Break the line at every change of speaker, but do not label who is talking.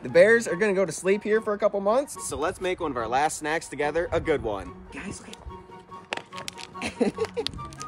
The bears are gonna go to sleep here for a couple months, so let's make one of our last snacks together a good one. Guys, look at